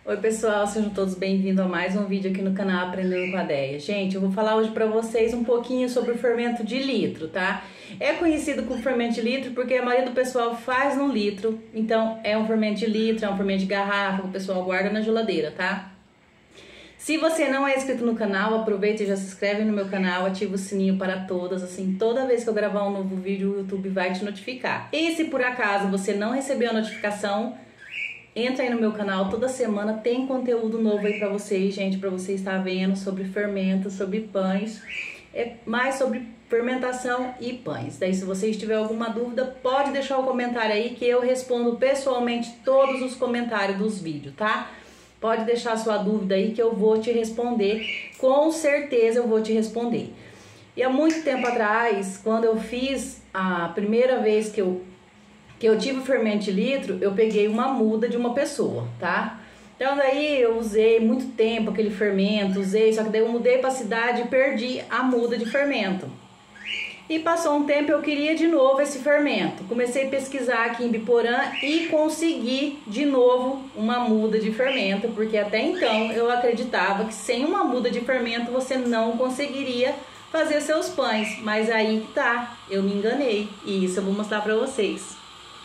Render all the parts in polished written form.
Oi pessoal, sejam todos bem-vindos a mais um vídeo aqui no canal Aprendendo com a Deia. Gente, eu vou falar hoje pra vocês um pouquinho sobre o fermento de litro, tá? É conhecido como fermento de litro porque a maioria do pessoal faz no litro, então é um fermento de litro, é um fermento de garrafa que o pessoal guarda na geladeira, tá? Se você não é inscrito no canal, aproveita e já se inscreve no meu canal, ativa o sininho para todas, assim toda vez que eu gravar um novo vídeo o YouTube vai te notificar. E se por acaso você não recebeu a notificação, entra aí no meu canal, toda semana tem conteúdo novo aí pra vocês, gente, pra você estar vendo sobre fermentos, sobre pães, mais sobre fermentação e pães. Daí se vocês tiverem alguma dúvida, pode deixar o comentário aí que eu respondo pessoalmente todos os comentários dos vídeos, tá? Pode deixar a sua dúvida aí que eu vou te responder, com certeza eu vou te responder. E há muito tempo atrás, quando eu fiz a primeira vez que eu tive o fermento de litro, eu peguei uma muda de uma pessoa, tá? Então daí eu usei muito tempo aquele fermento, só que daí eu mudei pra cidade e perdi a muda de fermento. E passou um tempo, eu queria de novo esse fermento. Comecei a pesquisar aqui em Biporã e consegui de novo uma muda de fermento, porque até então eu acreditava que sem uma muda de fermento você não conseguiria fazer seus pães. Mas aí tá, eu me enganei e isso eu vou mostrar pra vocês.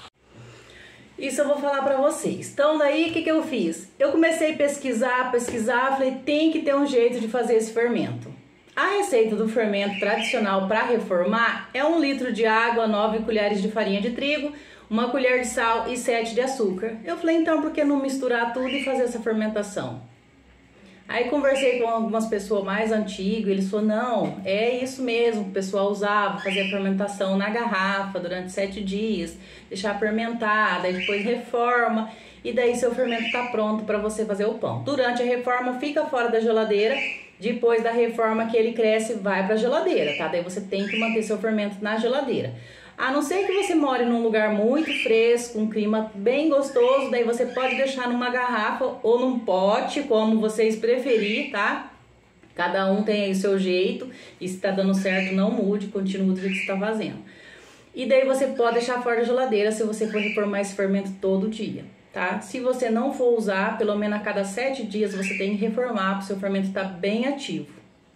Isso eu vou falar pra vocês. Então daí o que eu fiz? Eu comecei a pesquisar, falei, tem que ter um jeito de fazer esse fermento. A receita do fermento tradicional para reformar é 1 litro de água, 9 colheres de farinha de trigo, 1 colher de sal e 7 de açúcar. Eu falei, então por que não misturar tudo e fazer essa fermentação? Aí conversei com algumas pessoas mais antigas, eles falaram, não, é isso mesmo, o pessoal usava, fazia a fermentação na garrafa durante 7 dias, deixar fermentar, daí depois reforma, e daí seu fermento tá pronto para você fazer o pão. Durante a reforma fica fora da geladeira, depois da reforma que ele cresce vai para a geladeira, tá? Daí você tem que manter seu fermento na geladeira. A não ser que você more num lugar muito fresco, um clima bem gostoso, daí você pode deixar numa garrafa ou num pote, como vocês preferirem, tá? Cada um tem aí o seu jeito, e se tá dando certo, não mude, continue do jeito que você tá fazendo. E daí você pode deixar fora da geladeira se você for reformar esse fermento todo dia, tá? Se você não for usar, pelo menos a cada 7 dias você tem que reformar, para o seu fermento estar bem ativo.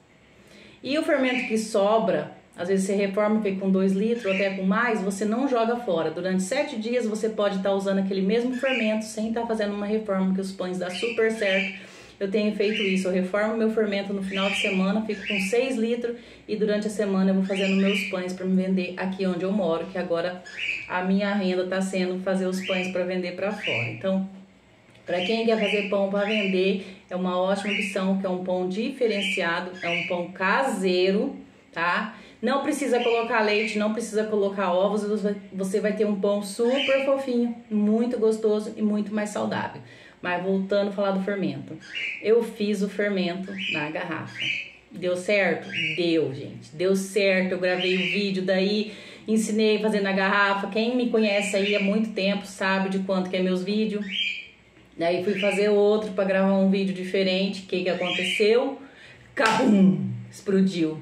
E o fermento que sobra, às vezes você reforma e fica com 2 litros ou até com mais, você não joga fora. Durante 7 dias você pode estar usando aquele mesmo fermento sem estar fazendo uma reforma, que os pães dá super certo. Eu tenho feito isso, eu reformo meu fermento no final de semana, fico com 6 litros e durante a semana eu vou fazendo meus pães para me vender aqui onde eu moro, que agora a minha renda está sendo fazer os pães para vender para fora. Então, para quem quer fazer pão para vender, é uma ótima opção, que é um pão diferenciado, é um pão caseiro, tá? Não precisa colocar leite, não precisa colocar ovos, você vai ter um pão super fofinho, muito gostoso e muito mais saudável. Mas voltando a falar do fermento, eu fiz o fermento na garrafa. Deu certo? Deu, gente, deu certo. Eu gravei o vídeo, daí ensinei a fazer na garrafa. Quem me conhece aí há muito tempo sabe de quanto que é meus vídeos. Daí fui fazer outro para gravar um vídeo diferente. O que aconteceu? Cabum! Explodiu.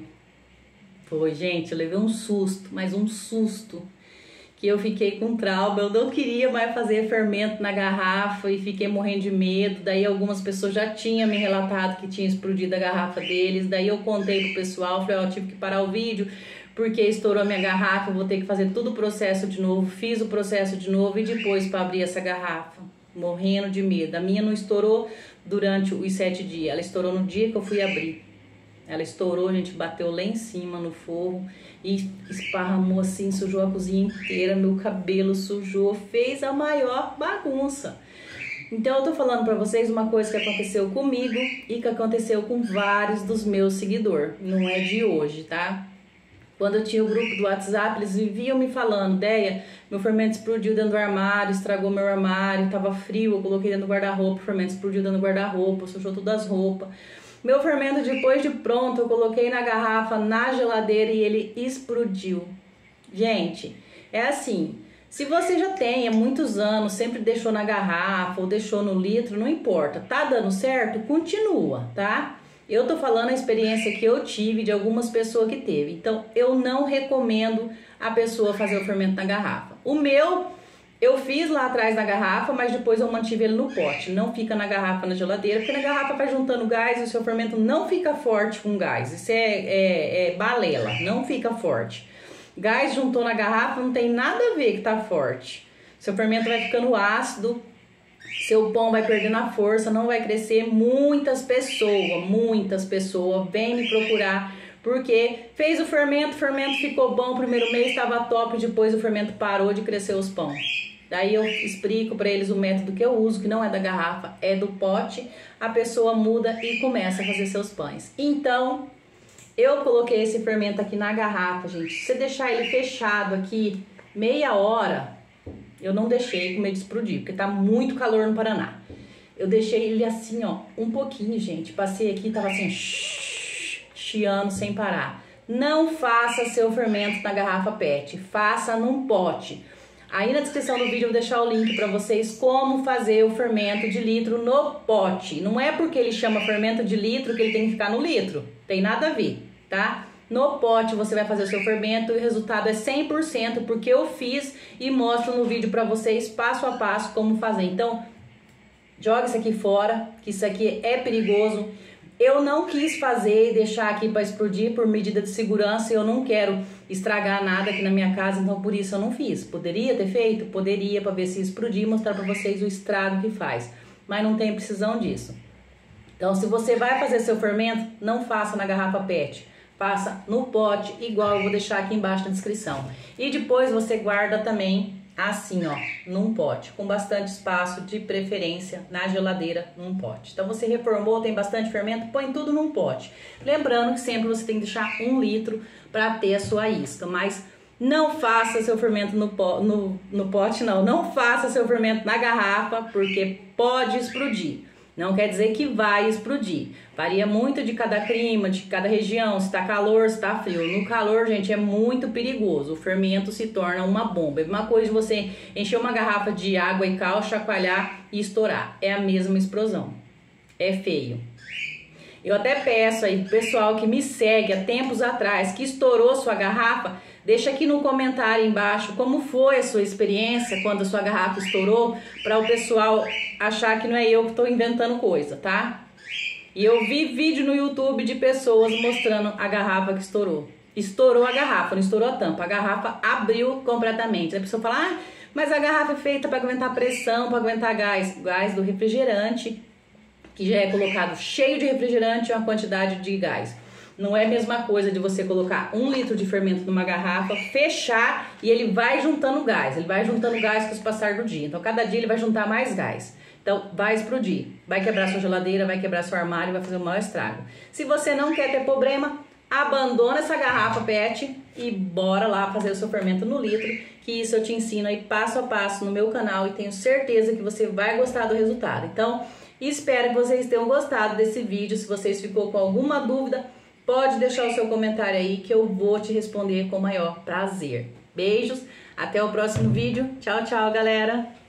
Foi, gente, eu levei um susto, mas um susto, que eu fiquei com trauma, eu não queria mais fazer fermento na garrafa e fiquei morrendo de medo. Daí algumas pessoas já tinham me relatado que tinha explodido a garrafa deles, daí eu contei pro pessoal, falei, ó, tive que parar o vídeo porque estourou a minha garrafa, eu vou ter que fazer todo o processo de novo, fiz o processo de novo e depois para abrir essa garrafa, morrendo de medo. A minha não estourou durante os 7 dias, ela estourou no dia que eu fui abrir. Ela estourou, a gente bateu lá em cima no forro e esparramou assim, sujou a cozinha inteira, meu cabelo sujou, fez a maior bagunça. Então eu tô falando pra vocês uma coisa que aconteceu comigo e que aconteceu com vários dos meus seguidores, não é de hoje, tá? Quando eu tinha o grupo do WhatsApp, eles viviam me falando, Deia, meu fermento explodiu dentro do armário, estragou meu armário, tava frio, eu coloquei dentro do guarda-roupa, o fermento explodiu dentro do guarda-roupa, sujou todas as roupas. Meu fermento, depois de pronto, eu coloquei na garrafa, na geladeira e ele explodiu. Gente, é assim, se você já tem há muitos anos, sempre deixou na garrafa ou deixou no litro, não importa. Tá dando certo? Continua, tá? Eu tô falando a experiência que eu tive de algumas pessoas que teve. Então, eu não recomendo a pessoa fazer o fermento na garrafa. O meu Eu fiz lá atrás na garrafa, mas depois eu mantive ele no pote. Não fica na garrafa, na geladeira, porque na garrafa vai juntando gás e o seu fermento não fica forte com gás. Isso é balela, não fica forte. Gás juntou na garrafa, não tem nada a ver que tá forte. Seu fermento vai ficando ácido, seu pão vai perdendo a força, não vai crescer. Muitas pessoas vêm me procurar porque fez o fermento ficou bom, o primeiro mês estava top, depois o fermento parou de crescer os pão. Daí eu explico para eles o método que eu uso, que não é da garrafa, é do pote. A pessoa muda e começa a fazer seus pães. Então, eu coloquei esse fermento aqui na garrafa, gente. Se você deixar ele fechado aqui meia hora, eu não deixei com medo de explodir, porque tá muito calor no Paraná. Eu deixei ele assim, ó, um pouquinho, gente. Passei aqui, tava assim, chiando sem parar. Não faça seu fermento na garrafa PET, faça num pote. Aí na descrição do vídeo eu vou deixar o link para vocês como fazer o fermento de litro no pote. Não é porque ele chama fermento de litro que ele tem que ficar no litro. Tem nada a ver, tá? No pote você vai fazer o seu fermento e o resultado é 100% porque eu fiz e mostro no vídeo para vocês passo a passo como fazer. Então, joga isso aqui fora, que isso aqui é perigoso. Eu não quis fazer e deixar aqui para explodir por medida de segurança. Eu não quero estragar nada aqui na minha casa, então por isso eu não fiz. Poderia ter feito? Poderia, para ver se explodir e mostrar para vocês o estrago que faz. Mas não tem precisão disso. Então, se você vai fazer seu fermento, não faça na garrafa PET. Faça no pote, igual eu vou deixar aqui embaixo na descrição. E depois você guarda também assim, ó, num pote, com bastante espaço, de preferência na geladeira, num pote. Então você reformou, tem bastante fermento, põe tudo num pote. Lembrando que sempre você tem que deixar 1 litro para ter a sua isca, mas não faça seu fermento no pote, não faça seu fermento na garrafa, porque pode explodir. Não quer dizer que vai explodir. Varia muito de cada clima, de cada região, se tá calor, se tá frio. No calor, gente, é muito perigoso. O fermento se torna uma bomba. É a mesma coisa de você encher uma garrafa de água e cal, chacoalhar e estourar. É a mesma explosão. É feio. Eu até peço aí pro pessoal que me segue há tempos atrás, que estourou sua garrafa, deixa aqui no comentário embaixo como foi a sua experiência quando a sua garrafa estourou, para o pessoal achar que não é eu que estou inventando coisa, tá? E eu vi vídeo no YouTube de pessoas mostrando a garrafa que estourou. Estourou a garrafa, não estourou a tampa. A garrafa abriu completamente. A pessoa fala, mas a garrafa é feita para aguentar pressão, para aguentar gás. Gás do refrigerante, que já é colocado cheio de refrigerante, uma quantidade de gás. Não é a mesma coisa de você colocar 1 litro de fermento numa garrafa, fechar e ele vai juntando gás. Ele vai juntando gás com o passar do dia. Então, cada dia ele vai juntar mais gás. Então, vai explodir. Vai quebrar sua geladeira, vai quebrar seu armário, vai fazer o maior estrago. Se você não quer ter problema, abandona essa garrafa PET e bora lá fazer o seu fermento no litro, que isso eu te ensino aí passo a passo no meu canal e tenho certeza que você vai gostar do resultado. Então, espero que vocês tenham gostado desse vídeo. Se vocês ficou com alguma dúvida, pode deixar o seu comentário aí que eu vou te responder com o maior prazer. Beijos, até o próximo vídeo. Tchau, tchau, galera!